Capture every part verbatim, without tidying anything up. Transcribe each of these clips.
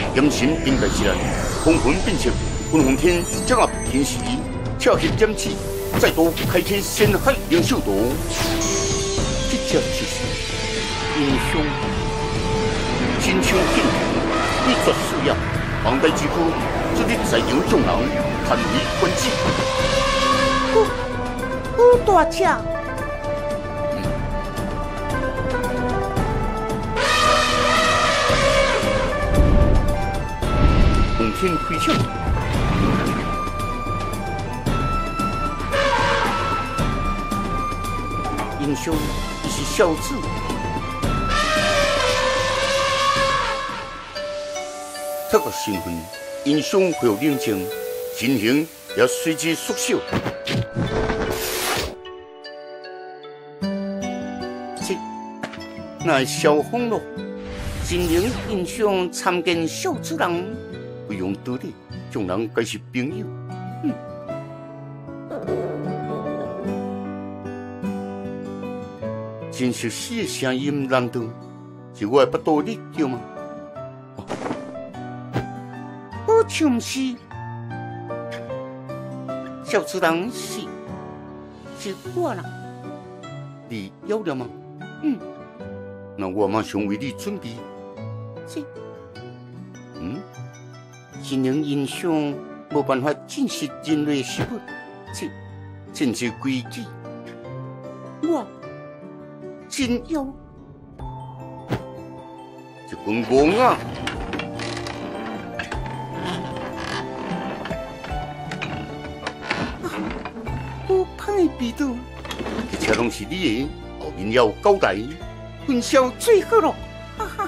阴神应该是来，风魂变色，分红天掌握天时，巧血点起，再度开启深海灵兽道。这这就是英雄，真枪剑戟，一绝四样，王代之夫，这里在场众人叹为观止。 好，好大只。 红天开枪，英雄你是孝子，这个身份，英雄会有领情，身形也随之缩小。这，那萧红咯，身形英雄参见孝子人。 不用道理，众人该是朋友。嗯，真是死的声音，难道是我的不道你叫吗？哦，好像是，小次郎是是我啦。你要了吗？嗯，那我马上为你准备。是，嗯。 心灵英雄无办法证实人类事物，这真是诡计。我真要这滚光啊！我歹比到，这车拢是你的，后面要有交代，分销最好咯。哈哈。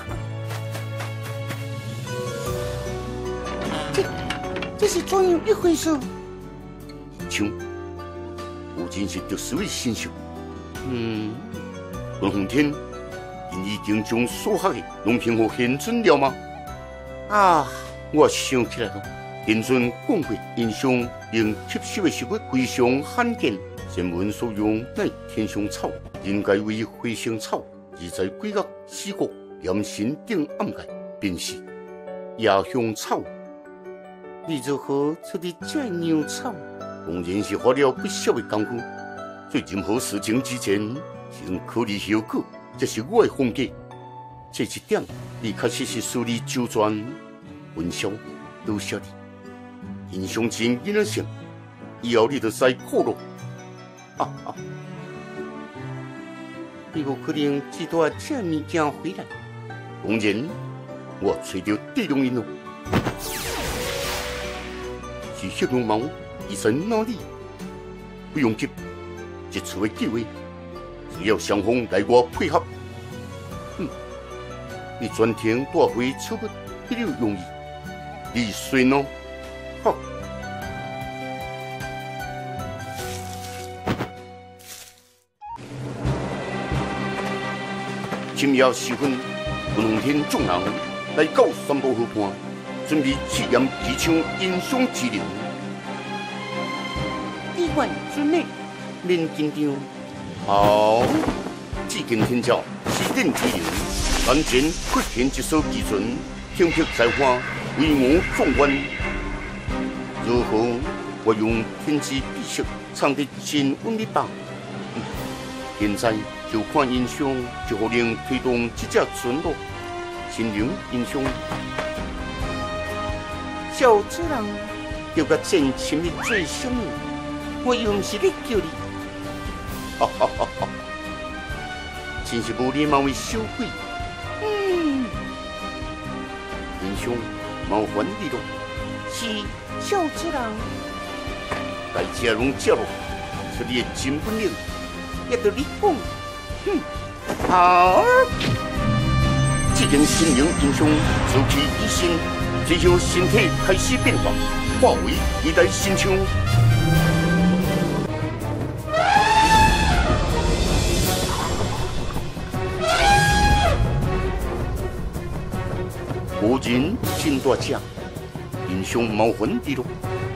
这是怎样一回事？像，有真是着实位现象。嗯，文宏天，因已经将所学的拢评给贤尊了吗？啊，我想起来了，贤尊讲过，英雄能吸收的食物非常罕见，仙文所用乃天香草，应该为回香草，而在鬼角、四角、岩神等暗界，便是野香草。 你如何出的这鸟草？当然是花了不少的功夫。在任何事情之前，先考虑效果，这是我的风格。这一点，你确实是梳理周全。文潇，多谢你。英雄真引人想，以后你就使苦了。啊啊！你有可能只带这物件回来。当然，我找到地龙人了。 是血龙猫，医生哪里？不用急，一次的机会，只要双方来我配合。嗯，你专程带回出物，一定容易。你说呢？好。深夜时分，文天众人来到三宝河畔。 准备试验提倡英雄之流，医院准备免紧张。好，只见天朝西顶之流，眼前忽现一艘渔船，挺拔才华，威武壮观。如何我用天之秘术藏得真稳的吧？嗯，现在就看英雄就可能推动这只船咯。心灵英雄。 小主人，叫个真心的最声，我又不是在叫你，哈哈哈哈！真是无礼貌的小鬼。嗯，英雄，麻烦你了。是小主人，大家拢接了，是你的真本领，也得你讲。哼，好。这件心灵英雄，自其一心。 只有身体开始变化，化为一代新枪。果然真大只，英雄冒魂的咯。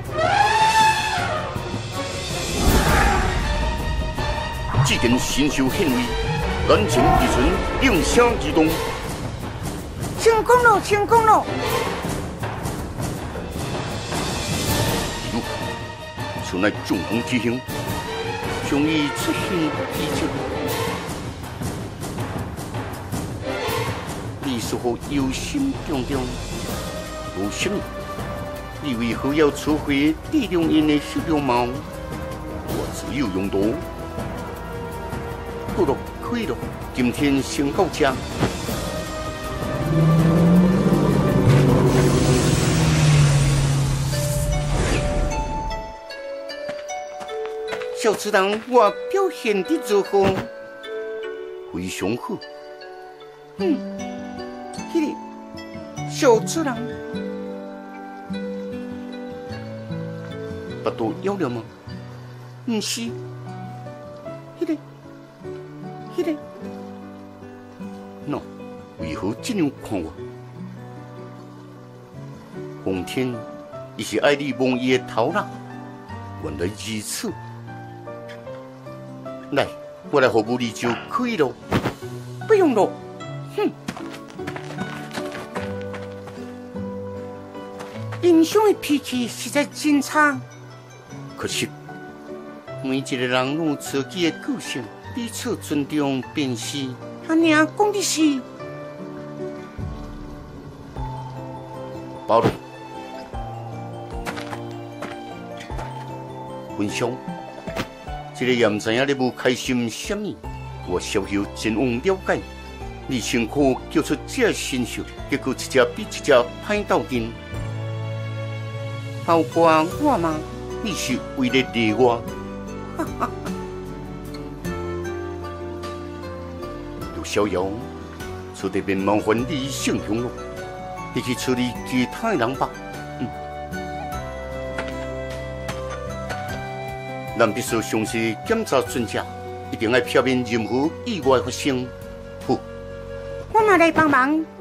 只见身手显威，眼前一存应声而动。 成功了，成功了！ 此乃重公之行，终于出现已久。你似乎忧心忡忡，无什么？你为何要摧毁地龙人的小流氓？我自有用途。好了，可以了，今天先到这。小次郎，我表现的如何？非常好。嗯，迄个小次郎，巴肚枵了吗？不是，迄个，迄个，喏，为何这样看我？奉天，伊是爱你蒙伊的头啦，原来如此。来，我来服务你就可以了。 不用了，哼！英雄的脾气实在真差。 可惜，每一个人拢有自己的个性，彼此尊重便是。 阿娘讲的是。 包容。文兄。这个也唔知影你要开心什么，我稍后真往了解。你辛苦叫出这新秀，结果一只比一只歹斗阵，包括我吗？你是为了利我？陆逍遥，出得便麻烦你姓熊了，你去处理其他人吧。咱必须详细检查准假，一定要避免任何意外发生。好， 我嘛来帮忙。